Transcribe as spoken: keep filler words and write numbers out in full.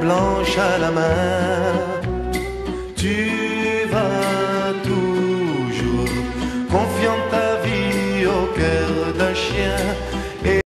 blanche à la main. Tu vas toujours confiant ta vie au cœur